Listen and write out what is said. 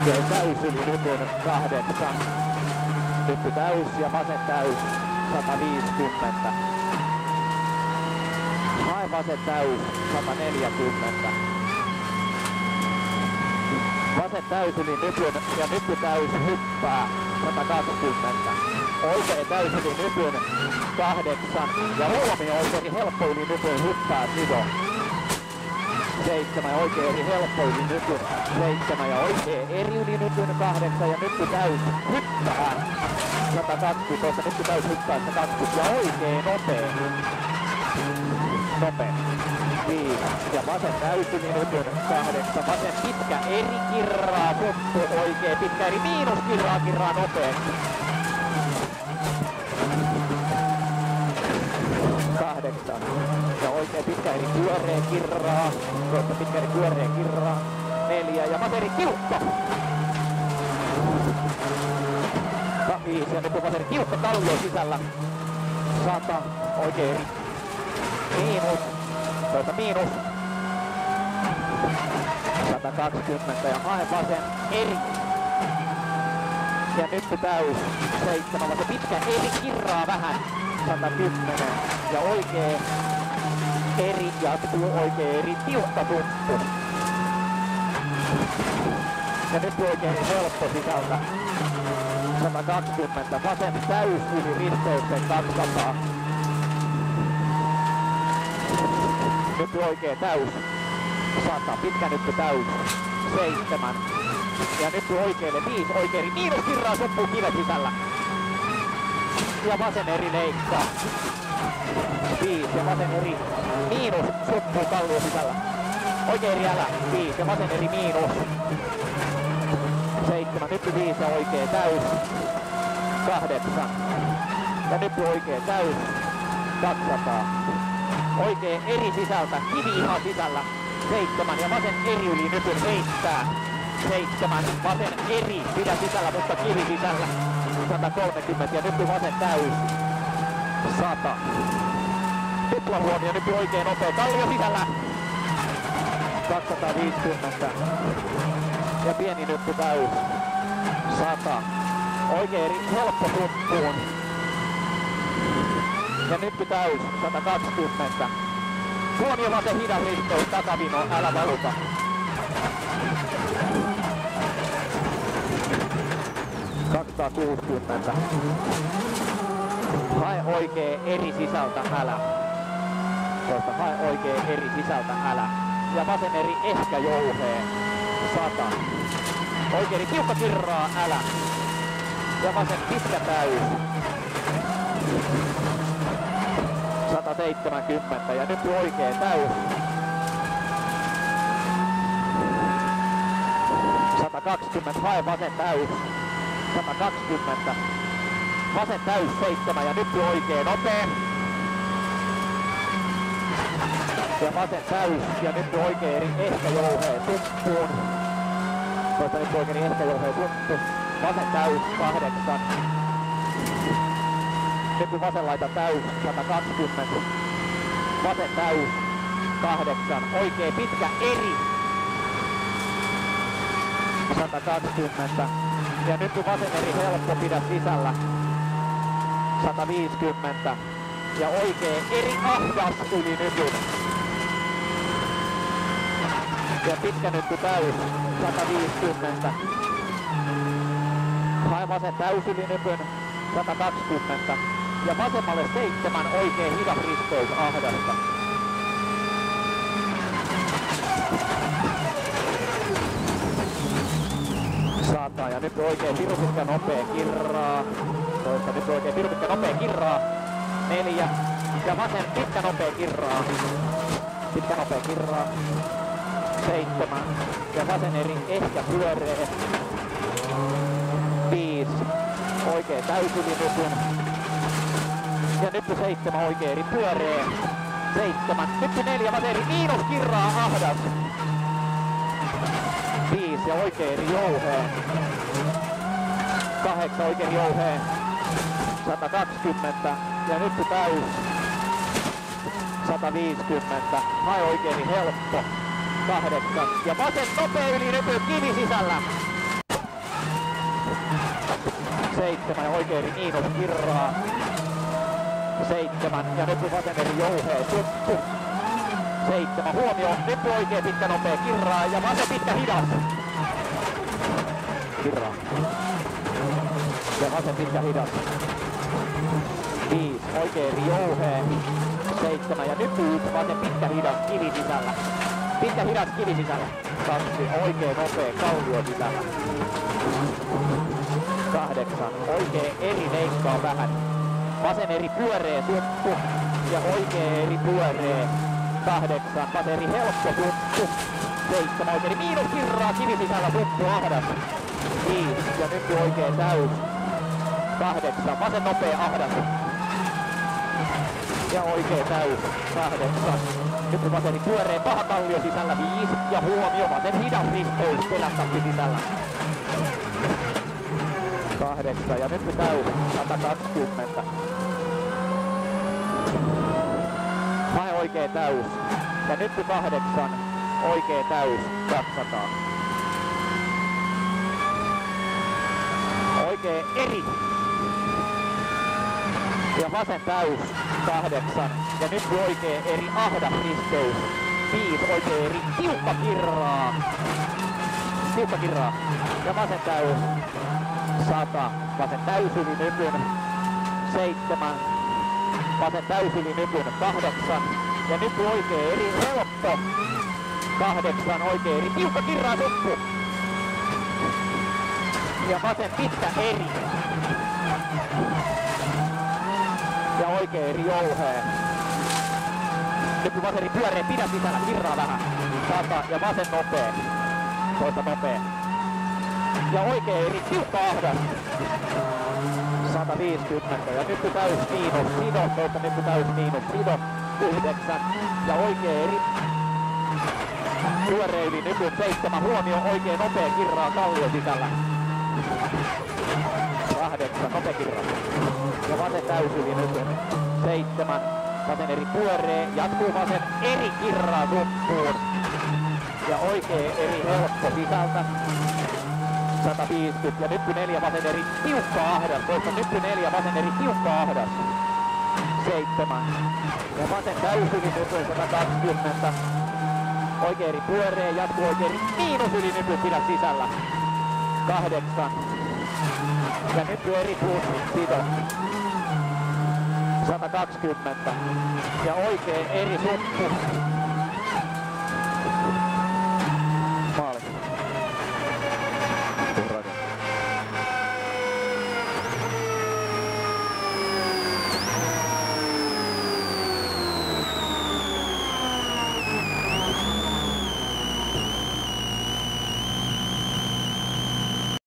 Ja täys yli nypyn 8. Nyppy täys ja vasen täys 150. Hae vasen täys 140. Vasen täys yli nypyn ja nyppy täys hyppää 120. Oikein täys yli nypyn 8. Ja huomio oikein helppo yli nypyn hyppää sido. 7 ja oikein eri helppo yli nypyn 7 ja oikein eri yli nypyn 8 ja nyppy täys hyppää 120, nyppy täys hyppää 120 ja oikein nopea. 5 ja vasen täys yli nypyn 8, vasen pitkä eri kirraa, suppu oikein pitkä eri miinus kirraa nopeasti. 8 ja oikein pitkä eri pyöreä kirraa, toista pitkä eri pyöreä kirraa, 4 ja vaseri tiukka. 5 ja nyt on vaseri tiukka kallio sisällä. 100 oikein eri. Miinus, toista miinus. 120 ja hae vasen eri. Ja nyt täys 7, vasen pitkä eri kirraa vähän. 110 ja oikee eri jatkuu, oikee eri tiukka tumppu. Ja nyt oikein helppo sisältä. 120, vasen täys yli risteyksen 200. Nyt oikee täys 100, pitkä nyt täys 7. Ja nyt oikeelle 5, oikein miinus kirraa tumpuu kiven sisällä. Ja vasen eri leikkaa. 5 ja vasen eri miinus suppuu kallio sisällä. Oikein eri älä. 5 ja vasen eri miinus. 7. Nyt 5 ja oikein täys. 8. Ja nyt oikein täys. 200. Oikein eri sisältä. Kivi ihan sisällä. 7 ja vasen eri yli nypyn heittää. 7. Vasen eri pidä sisällä, mutta kivi sisällä. 130 ja nyt vasen täys. 100. Tuplahuomio ja nyt oikein nopea kallio sisällä. 250. Ja pieni nyppy täys. 100. Oikein helppo tumppuun. Ja nyppy täys. 120. Huomio vasen hidas risteys takavino, älä valuta. Hae oikee eri sisältä älä. Toista hae oikee eri sisältä älä. Ja vasen eri ehkä jouhee. 100. Oikein eri tiukka kirraa älä. Ja vasen pitkä täys. 170 ja nyt oikee täys. 120, hae vasen täys. 120. Vasen täys 7 ja nyt oikein nopea. Ja vasen täys ja nyt oikein eri ehkä jouhee tumppuun. Toista nyt oikein ehkä jouhee tumppu. Vasen täys 8. Nyt vasen laita täys 120. Vasen täys 8. Oikein pitkä eri. 120. Ja nyt kun vasen eri helppo pidä sisällä. 150. Ja oikein eri ahdas yli nypyn. Ja pitkä nyppy täys. 150. Hae vasen täys yli nypyn. 120. Ja vasemmalle 7 oikein hidas risteys ahdasta. Ja nyt oikein piru pitkä nopea kirraa. Toista nyt oikein piru pitkä nopea kirraa. 4. Ja vasen pitkä nopea kirraa. Pitkä nopea kirraa. 7. Ja vasen eri ehkä pyöreä. 5. Oikein täysylinypyn. Ja nyt 7 oikein eri pyöreä. 7. Nyt 4 vasen eri miinus kirraa ahdas. 5 ja oikein eri jouhee. 8 oikein jouhee. 120 ja nyt täys. 150. Hae oikein helppo. 8 ja vasen nopea yli nypy kivi sisällä. 7 ja oikea eri miinus kirraa. 7 ja nyppy vasen eri jouhee suppu. 7 huomio, nyppy oikea pitkä nopea kirraa ja vasen pitkä hidas. Kirraa. Ja vasen pitkä hidas. 5 oikea eri jouhee. 7 ja nyppy vasen pitkä hidas kivi sisällä. Pitkä hidas kivi sisällä. 2 oikea nopea kallio sisällä. 8 oikea eri leikkaa vähän. Vasen eri pyöree suppu ja oikea eri pyöree. 8 vasen eri helppo suppu. 7 oikea eri miinus kirraa kivi sisällä suppu ahdas. 5 ja nyt oikea täys. 8 vasen nopea ahdas. Ja oikea täys. 8 nyt vasen eri pyöree paha kallio sisällä. 5 ja huomio vasen hidas risteys pelättäksi sisällä. 8 ja nyt täys 120. Hae oikee täys. Ja nyt 8 oikee täys 200. Oikee eri. Ja vasen täys 8. Ja nyt oikee eri ahdas risteys. 5 oikee eri tiukka kirraa. Tiukka kirraa. Ja vasen täys 100. Vasen täys yli nypyn. 7. Vasen täys yli nypyn. 8. Ja nyt oikee eri helppo. 8 oikee eri tiukka kirraa suppu. Ja vasen pitkä eri. Ja oikee eri jouhee. Nyt vasen eri pyöree pidä sisällä kirraa vähän. 100 ja vasen nopee. Toista nopee. Ja oikee eri tiukka ahdas. 150 ja nyt täys miinus. Sido, toista nyt täys miinus. Sido 9 ja oikee eri pyöre yli nypyn 7 huomio oikee nopea kirraa kallio sisällä. 8 nopea kirraa. Ja vasen täys yli nypyn 7 vasen eri pyöree. Jatkuu vasen eri kirraa suppuun. Ja oikee eri helppo sisältä. 150 ja nyppy 4 vasen eri tiukka ahdas. Toista nyppy 4 vasen eri tiukka ahdas. 7 ja vasen täys yli nypyn 120. Oikee eri pyöree, jatkuu oikee eri miinus yli nypyn pidä sisällä. 8 ja nyppy eri plus sido. 120 ja oikee eri suppu.